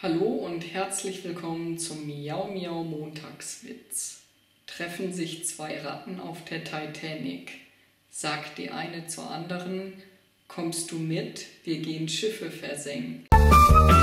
Hallo und herzlich willkommen zum Miau Miau Montagswitz. Treffen sich zwei Ratten auf der Titanic. Sagt die eine zur anderen: Kommst du mit? Wir gehen Schiffe versenken.